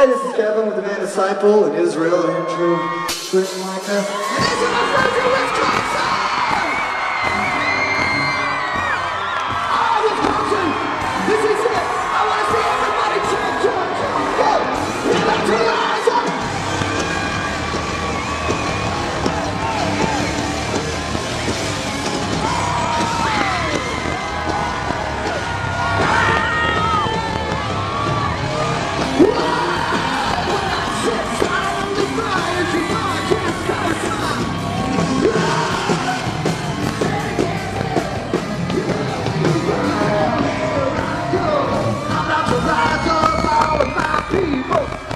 Hi, this is Kevin with the band Disciple in Israel, Andrew. Written like that. And these are my friends in Wisconsin! Ah, Wisconsin! This is it! I want to see everybody jump, jump, jump! Go! Get back to your eyes up! I'm about to rise up all of my people.